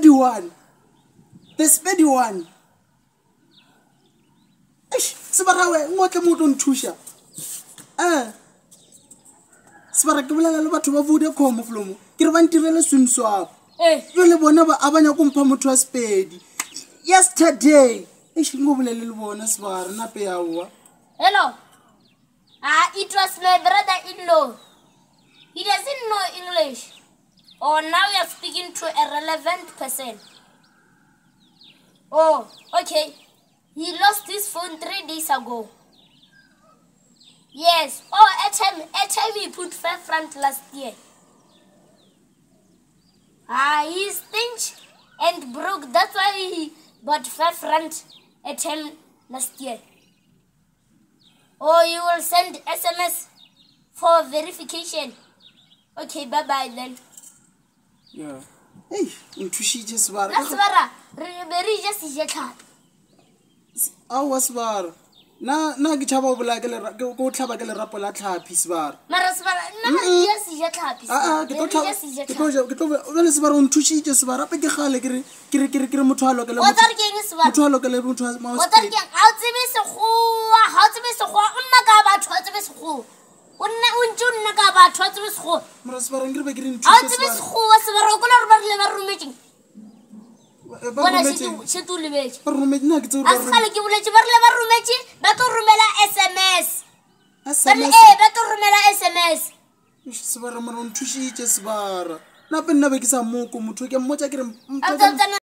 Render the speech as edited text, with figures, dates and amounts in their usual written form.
spady one. The spady one. Sebara we ngotle motho nthusha. Sebara ke bolela le batho ba vude khomo flomo. Ke re ba ntirele swim swap. Le bona ba abanya go mpha motho wa spady. Yesterday. Ngo bolele le bona Sebara na pe ya wa. Hello. It was my brother-in-law. He doesn't know English. Oh, now we are speaking to a relevant person. Oh, okay. He lost his phone 3 days ago. Yes. Oh, airtime he put 5 rand last year. He's stingy and broke. That's why he bought 5 rand airtime last year. Oh, you will send SMS for verification. Okay, bye-bye then. Yeah. Hey, ntushije Sebara. Sebara, re just ijeka. Awa Sebara. Na ke tshaba bola ke le go tlhaba ke le rapo la tlhapi Sebara. Mara Sebara, na just ijeka tlhapi. ke tlo le Sebara ntushije Sebara pe ke gale ke re motho a lokele motho ma o tsare ke a tsebe sekgowa nna ka batho a tsebe sekgowa o nna o ntse nna ka batho a tsebe sekgowa mara Sebara ngire be ke re a ntushije tsebe sekgowa Sebara o kula re ba rile ba rumetseng bona se tu lebetse ba rumetse na ke tseo a sale ke boletse ba rile ba rumetse ba tlo rumela SMS ba tlo rumela SMS Sebara mara ntushije Sebara na pe nna be ke sa moko motho ke mmotsa ke re